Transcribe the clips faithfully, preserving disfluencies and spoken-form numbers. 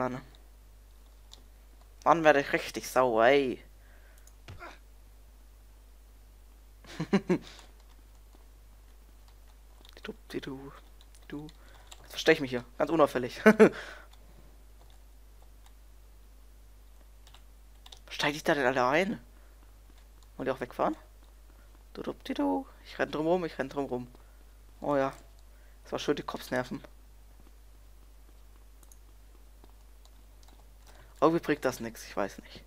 dran. Dann werde ich richtig sauer, ey. du, du, du. Jetzt verstehe ich mich hier. Ganz unauffällig. Steige ich da denn alle ein? Und die auch wegfahren? Du, du, du, du. Ich renn drum rum, ich renn drum rum. Oh ja. Das war schön die Kopfnerven. Irgendwie bringt das nichts, ich weiß nicht.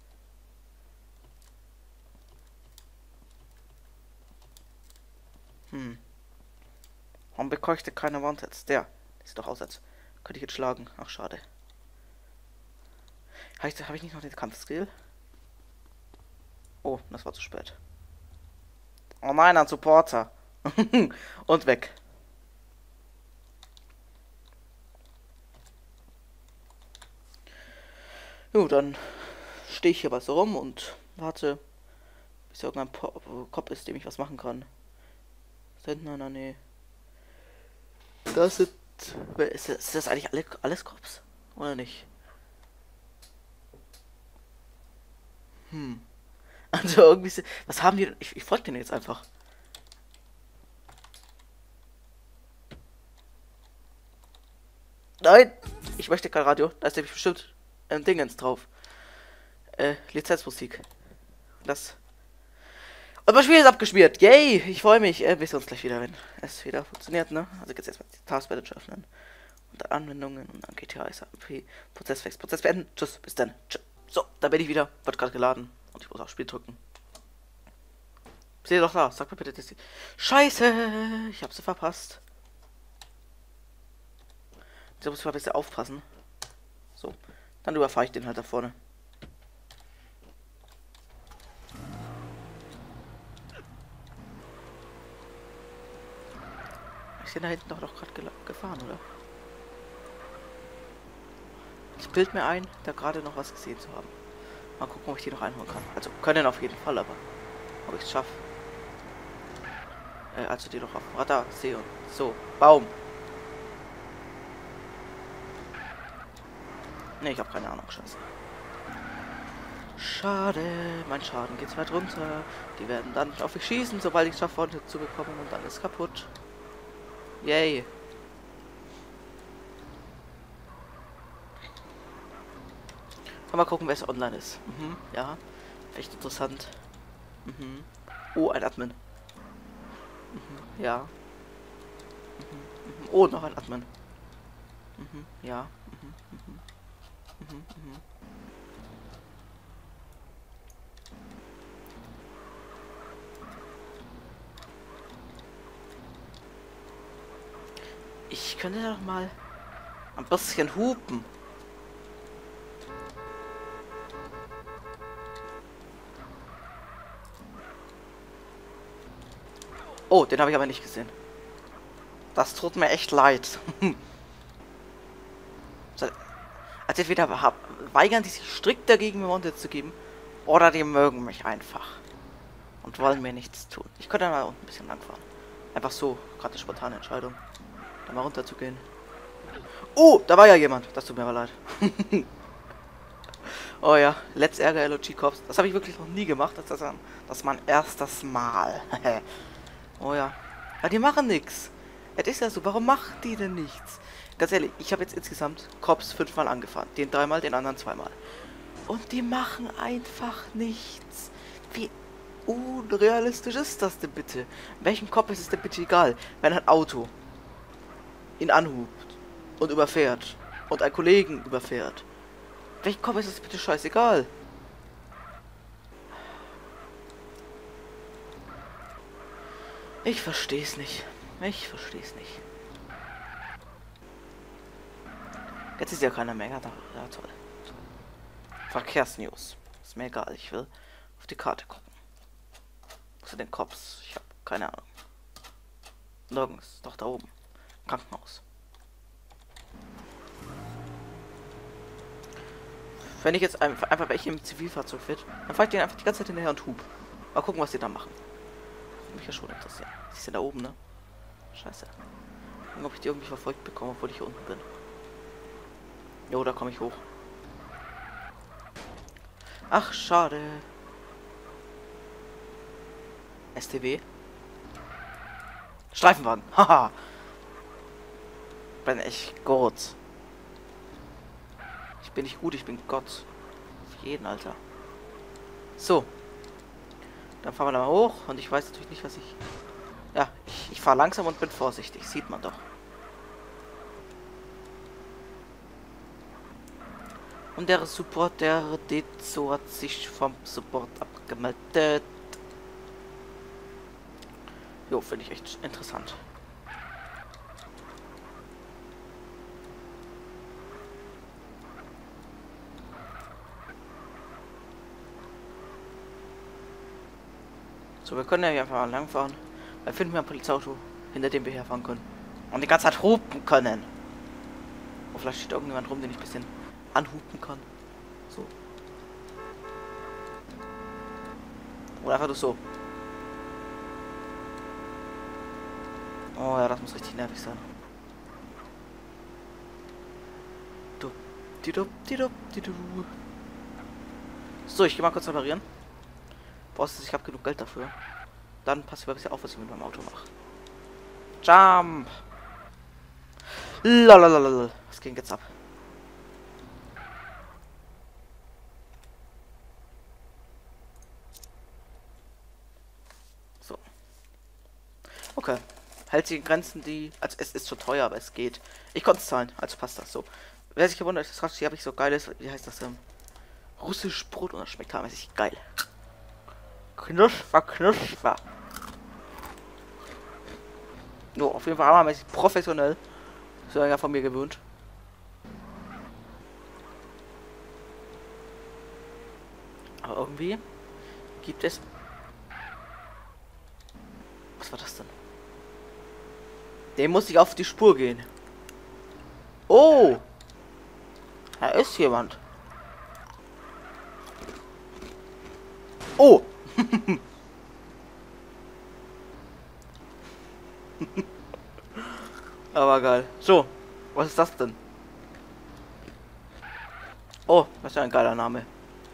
Hm. Warum bekomme ich denn keine Wand jetzt? Der. Der sieht doch aus, als könnte ich jetzt schlagen. Ach, schade. Habe ich, hab ich nicht noch den Kampfskill? Oh, das war zu spät. Oh nein, ein Supporter. Und weg. Jo, dann stehe ich hier was rum und warte, bis irgendein po Kopf ist, dem ich was machen kann. Sind in der Nähe. Das sind... Ist das, ist das eigentlich alle, alles Cops? Oder nicht? Hm. Also irgendwie... Was haben die denn? Ich, ich folge denen jetzt einfach. Nein! Ich möchte kein Radio. Da ist nämlich bestimmt ein Dingens drauf. Äh, Lizenzmusik. Das... Und mein Spiel ist abgeschmiert. Yay! Ich freue mich. Äh, wir sehen uns gleich wieder, wenn es wieder funktioniert, ne? Also jetzt erstmal die Task Manager öffnen. Und dann Anwendungen und dann G T A S A P. Prozessfix. Prozess beenden. Tschüss. Bis dann. Tschüss. So, da bin ich wieder. Wird gerade geladen. Und ich muss auf Spiel drücken. Seht ihr doch da. Sag mir bitte, dass die... Scheiße! Ich hab sie verpasst. Da muss ich mal ein bisschen aufpassen. So. Dann überfahre ich den halt da vorne. Ich bin da hinten doch doch gerade gefahren, oder? Ich bild mir ein, da gerade noch was gesehen zu haben. Mal gucken, ob ich die noch einholen kann. Also können auf jeden Fall, aber ob ich es schaffe. Äh, also die noch auf dem Radar sehe und so. Baum. Ne, ich habe keine Ahnung, scheiße. Schade, mein Schaden geht weit runter. Die werden dann auf mich schießen, sobald ich es schaffe, Wunde zu bekommen und dann ist kaputt. Yay. Mal gucken, wer es online ist. Mhm, ja. Echt interessant. Mhm. Oh, ein Admin. Mhm, ja. Mhm, mhm. Oh, noch ein Admin. Mhm, ja. Mhm, mhm. Mhm, mhm. Ich könnte doch mal ein bisschen hupen. Oh, den habe ich aber nicht gesehen. Das tut mir echt leid. Also entweder weigern die sich strikt dagegen, mir Wanted zu geben, oder die mögen mich einfach und wollen mir nichts tun. Ich könnte mal unten ein bisschen langfahren. Einfach so, gerade eine spontane Entscheidung, da mal runter zu gehen. Oh, da war ja jemand. Das tut mir aber leid. Oh ja, Let's Ärger L O G Cops. Das habe ich wirklich noch nie gemacht. Das ist, das ist mein erstes Mal. Oh ja. Ja, die machen nichts. Es ist ja so, warum machen die denn nichts? Ganz ehrlich, ich habe jetzt insgesamt Cops fünfmal angefahren. Den dreimal, den anderen zweimal. Und die machen einfach nichts. Wie unrealistisch ist das denn bitte? Welchem Cop ist es denn bitte egal, wenn ein Auto ihn anhubt und überfährt und einen Kollegen überfährt? Welchem Cop ist es bitte scheißegal? Ich verstehe es nicht. Ich verstehe es nicht. Jetzt ist ja keiner mehr da. Ja, toll. toll. Verkehrsnews. Ist mir egal. Ich will auf die Karte gucken. Wo sind denn Cops? Ich habe keine Ahnung. Nirgends. Doch da oben. Krankenhaus. Wenn ich jetzt einfach, einfach welche im Zivilfahrzeug fit, dann fahre ich den einfach die ganze Zeit hinterher und hub. Mal gucken, was die da machen. Mich ja schon interessieren. Sie sind da oben, ne? Scheiße. Ob ich die irgendwie verfolgt bekomme, obwohl ich hier unten bin. Jo, da komme ich hoch. Ach, schade. S T W. Streifenwagen. Haha. Bin echt Gott. Ich bin nicht gut, ich bin Gott. Auf jeden, Alter. So. Dann fahren wir da mal hoch. Und ich weiß natürlich nicht, was ich... Ja, ich, ich fahre langsam und bin vorsichtig. Sieht man doch. Und der Support, der Dezo hat sich vom Support abgemeldet. Jo, finde ich echt interessant. So, wir können ja hier einfach mal langfahren. Dann finden wir ein Polizeiauto, hinter dem wir herfahren können. Und die ganze Zeit hupen können. Oh, vielleicht steht irgendjemand rum, den ich ein bisschen anhupen kann. So. Oder einfach nur so. Oh ja, das muss richtig nervig sein. Du, die du, die du, die du. So, ich gehe mal kurz reparieren. Boss, ich habe genug Geld dafür. Dann passt mir ein bisschen auf, was ich mit meinem Auto mache. Jump! Lalalala. Was ging jetzt ab? So. Okay. Hält sich in Grenzen, die... Also es ist schon teuer, aber es geht. Ich konnte es zahlen, also passt das so. Wer sich gewundert, das hier habe ich so geiles... Wie heißt das denn? Russisch Brot und das schmeckt hammermäßig geil. Knusper, knusper. Nur auf jeden Fall hammermäßig professionell. So ja von mir gewöhnt. Aber irgendwie gibt es... Was war das denn? Dem muss ich auf die Spur gehen. Oh! Da ist jemand. Oh! Aber geil. So, was ist das denn? Oh, das ist ja ein geiler Name.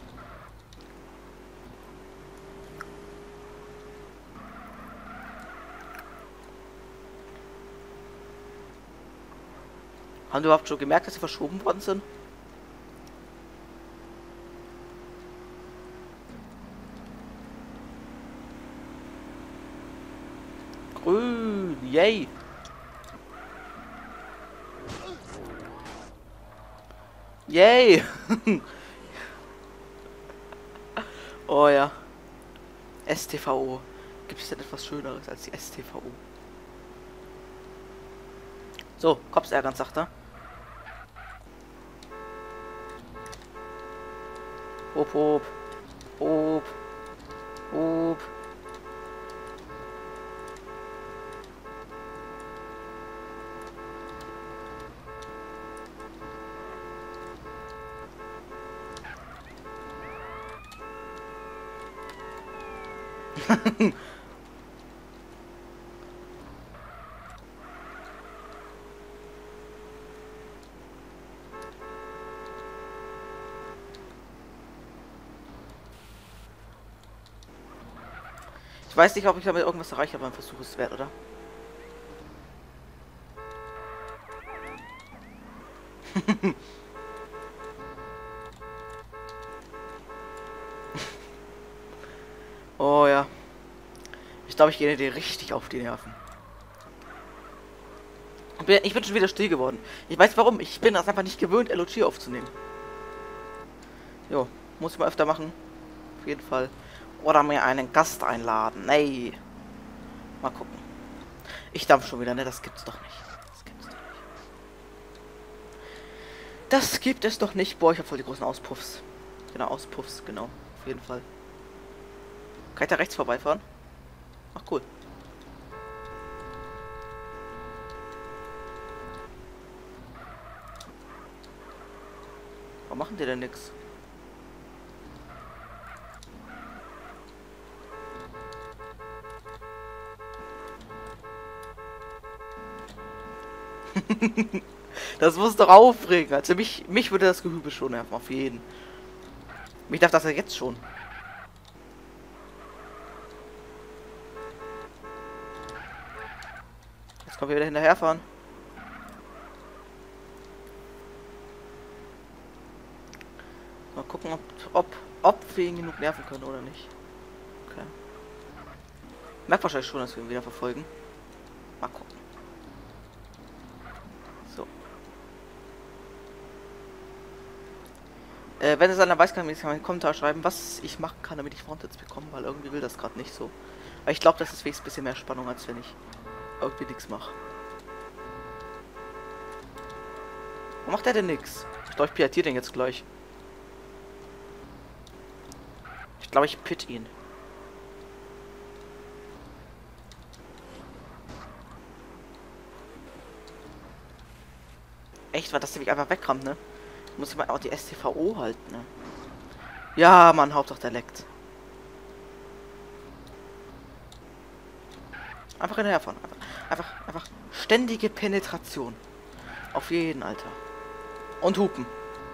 Haben die überhaupt schon gemerkt, dass sie verschoben worden sind? Grün, yay! Yay! Oh ja. S T V O. Gibt es denn etwas Schöneres als die S T V O? So, Cops ärgern, sagt er. Hop, hop. Hop. Hop. Ich weiß nicht, ob ich damit irgendwas erreiche, aber ein Versuch ist es wert, oder? Oh ja. Ich glaube, ich gehe dir richtig auf die Nerven. Ich bin schon wieder still geworden. Ich weiß warum. Ich bin das einfach nicht gewöhnt, L O G aufzunehmen. Jo, muss ich mal öfter machen. Auf jeden Fall. Oder mir einen Gast einladen. Nee. Mal gucken. Ich dampf schon wieder, ne? Das gibt's doch nicht. Das gibt's doch nicht. Das gibt es doch nicht. Boah, ich hab voll die großen Auspuffs. Genau, Auspuffs, genau. Auf jeden Fall. Kann ich da rechts vorbeifahren? Ach, cool. Warum machen die denn nix? Das muss doch aufregen. Also mich, mich würde das Gehübel schon nerven, auf jeden. Mich darf das ja jetzt schon. Jetzt können wir wieder hinterherfahren. Mal gucken, ob, ob, ob wir ihn genug nerven können oder nicht. Okay. Merkt wahrscheinlich schon, dass wir ihn wieder verfolgen. Mal gucken. So. Äh, wenn es einer weiß, kann ich einen Kommentar schreiben, was ich machen kann, damit ich Frontends bekomme, weil irgendwie will das gerade nicht so. Aber ich glaube, das ist wenigstens ein bisschen mehr Spannung, als wenn ich irgendwie nichts mache. Warum macht er denn nichts? Ich glaube, ich piatiere den jetzt gleich. Ich glaube, ich pit ihn. Echt, war das nämlich einfach wegrammt, ne? Muss ich mal auch die S T V O halten, ne? Ja, Mann, Hauptsache der leckt. Einfach hinterherfahren. Einfach, einfach, einfach ständige Penetration. Auf jeden, Alter. Und hupen.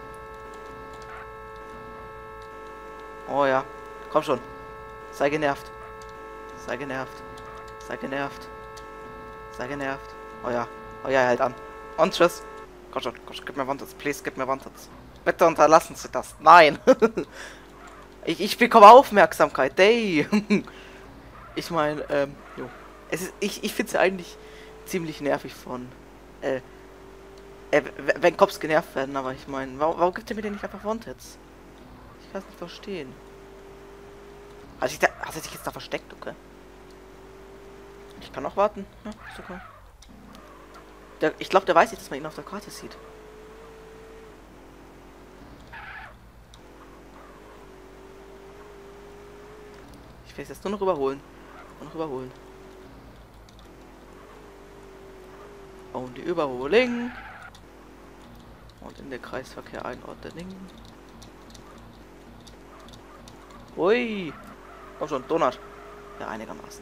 Oh ja. Komm schon. Sei genervt. Sei genervt. Sei genervt. Sei genervt. Oh ja. Oh ja, halt an. Und tschüss. Komm schon, komm schon. Gib mir Wanted. Please, gib mir Wanted. Bitte unterlassen Sie das. Nein. ich, ich bekomme Aufmerksamkeit. Hey. ich meine, ähm, jo. Es ist, ich, ich finde es ja eigentlich ziemlich nervig von, äh, äh wenn Cops genervt werden, aber ich meine, warum, warum gibt er mir denn nicht einfach Wanteds? Ich kann es nicht verstehen. Also ich da, hat er sich jetzt da versteckt, okay? Ich kann noch warten. Ja, ist okay. Der, ich glaube, der weiß nicht, dass man ihn auf der Karte sieht. Ich will jetzt nur noch überholen. Nur noch überholen. Und die Überholing. Und in den Kreisverkehr einordnen. Ui. Komm schon, Donut. Ja, einigermaßen.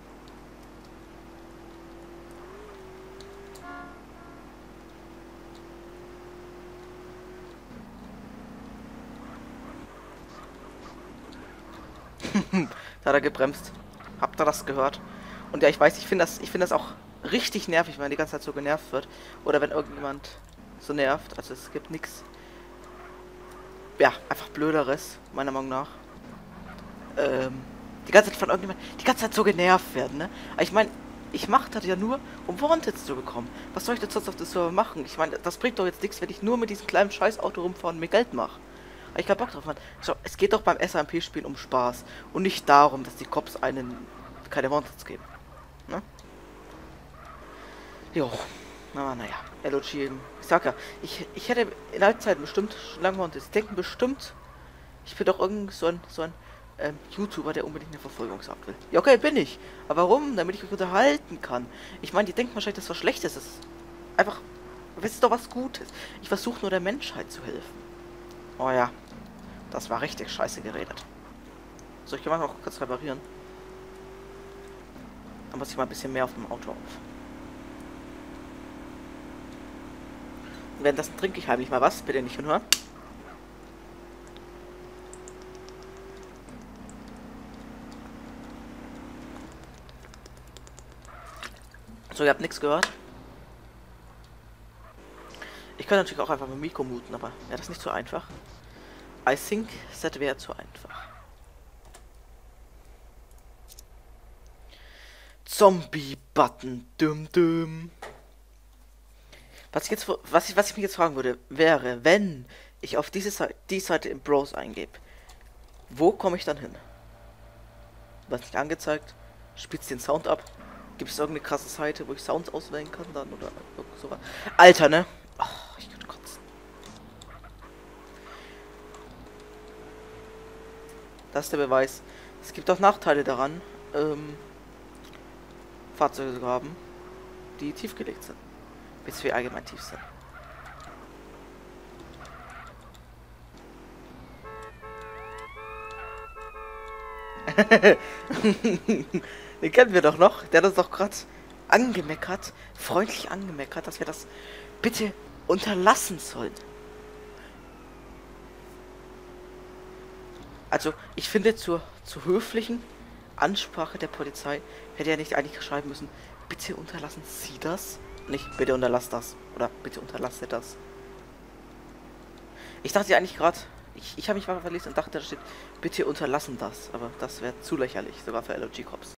Da hat er gebremst. Habt ihr das gehört? Und ja, ich weiß, ich finde das, ich finde das auch richtig nervig, wenn man die ganze Zeit so genervt wird. Oder wenn irgendjemand so nervt. Also es gibt nichts. Ja, einfach Blöderes, meiner Meinung nach. Ähm, die ganze Zeit von irgendjemand, die ganze Zeit so genervt werden, ne? Aber ich meine, ich mache das ja nur, um Wanteds zu bekommen. Was soll ich denn sonst auf das Server machen? Ich meine, das bringt doch jetzt nichts, wenn ich nur mit diesem kleinen Scheißauto rumfahren und mir Geld mache. Aber ich hab Bock drauf, Mann. Schau, es geht doch beim S M P-Spiel um Spaß. Und nicht darum, dass die Cops einen keine Wanteds geben. Ne? Jo. Na, naja. L O G eben. Ich sag ja, ich, ich hätte in alten Zeiten bestimmt schon lange Wanteds. Die denken bestimmt, ich bin doch irgend so ein, so ein ähm, YouTuber, der unbedingt eine Verfolgungsjagd will. Ja, okay, bin ich. Aber warum? Damit ich mich unterhalten kann. Ich meine, die denken wahrscheinlich, dass was Schlechtes ist. Einfach, das ist doch was Gutes. Ich versuche nur der Menschheit zu helfen. Oh ja. Das war richtig scheiße geredet. So, ich kann mal noch kurz reparieren. Dann muss ich mal ein bisschen mehr auf dem Auto auf. Und währenddessen trinke ich heimlich mal was. Bitte nicht hinhören. So, ihr habt nichts gehört. Ich kann natürlich auch einfach mit Mikro muten, aber wäre das nicht so einfach? I think, das wäre zu einfach. Zombie-Button. Dum dum. Was ich jetzt, was ich, was ich mich jetzt fragen würde, wäre, wenn ich auf diese Seite, die Seite im Browser eingebe, wo komme ich dann hin? Was nicht angezeigt? Spitzt den Sound ab? Gibt es irgendeine krasse Seite, wo ich Sounds auswählen kann dann oder sowas? Alter, ne? Oh, ich könnte kotzen. Das ist der Beweis. Es gibt auch Nachteile daran, ähm, Fahrzeuge zu haben, die tiefgelegt sind. Bis wir allgemein tief sind. Den kennen wir doch noch. Der hat uns doch gerade angemeckert, freundlich angemeckert, dass wir das bitte unterlassen sollen. Also, ich finde, zur, zur höflichen Ansprache der Polizei hätte er nicht eigentlich schreiben müssen, bitte unterlassen Sie das? Nicht, bitte unterlass das. Oder bitte unterlasse das. Ich dachte ja eigentlich gerade, ich, ich habe mich mal verlesen und dachte, da steht, bitte unterlassen das. Aber das wäre zu lächerlich, sogar für L O G Cops.